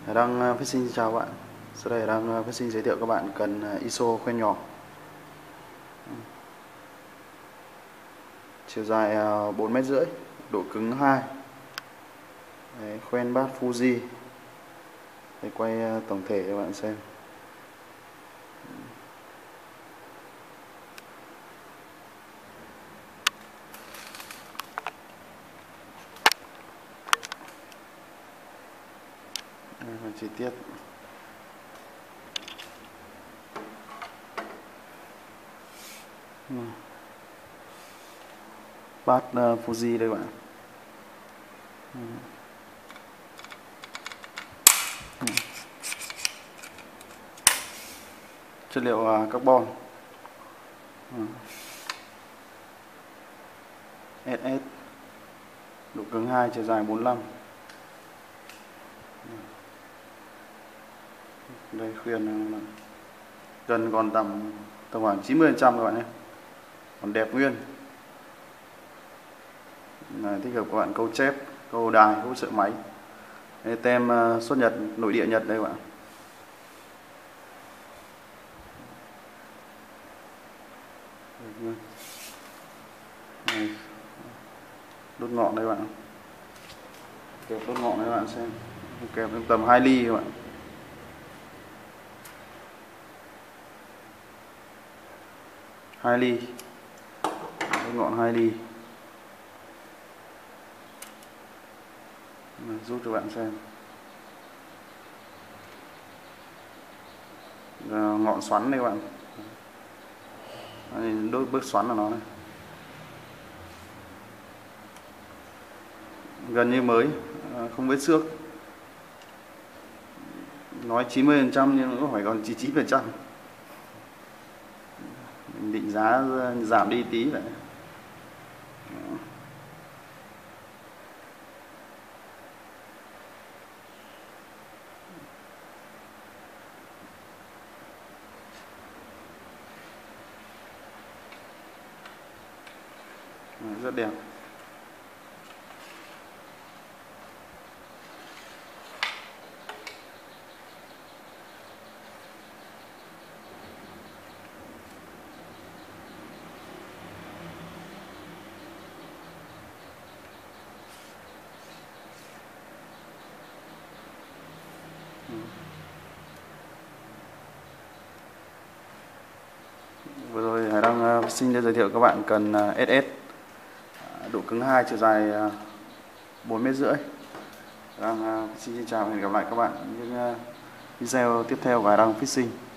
Hải Đăng Fishing xin chào bạn. Sau đây Hải Đăng Fishing giới thiệu các bạn cần ISO khoen nhỏ, chiều dài 4,5 m, độ cứng 2. Đấy, khoen bát Fuji. Để quay tổng thể cho bạn xem. Đây là chi tiết. Bát Fuji đây bạn. Chất liệu carbon. SS. Độ cứng 2, chiều dài 45. Đây khuyên gần còn tầm khoảng 90% các bạn nhé, còn đẹp nguyên. Này, thích hợp các bạn câu chép, câu đài, hỗ trợ máy. Đây, tem xuất Nhật, nội địa Nhật đây các bạn. Đây, đốt ngọn đây các bạn, kẹp đốt ngọn đây các bạn xem, kẹp tầm 2 ly các bạn. Hai ly, đốt ngọn 2 ly. Rút cho bạn xem. Ngọn xoắn đây các bạn. Đây, đốt bước xoắn của nó này. Gần như mới, không vết xước. Nói 90% nhưng nó phải còn 99%. Mình định giá giảm đi tí vậy. Rất đẹp. Vừa rồi Hải Đăng xin giới thiệu các bạn cần SS, độ cứng 2, chiều dài 4,5 m. Hải Đăng xin chào và hẹn gặp lại các bạn những video tiếp theo của Hải Đăng Fishing.